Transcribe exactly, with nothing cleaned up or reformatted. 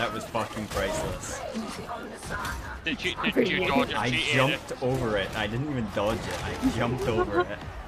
that was fucking priceless. Did you, did you dodge it? I jumped over it. I didn't even dodge it. I jumped over it.